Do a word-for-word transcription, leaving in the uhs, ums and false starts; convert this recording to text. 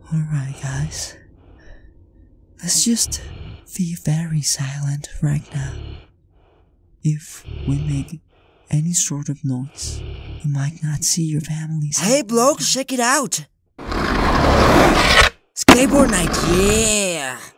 Alright, guys. Let's just be very silent right now. If we make any sort of noise, you might not see your families. Hey, bloke, check it out! SkateboardKnight Yeah!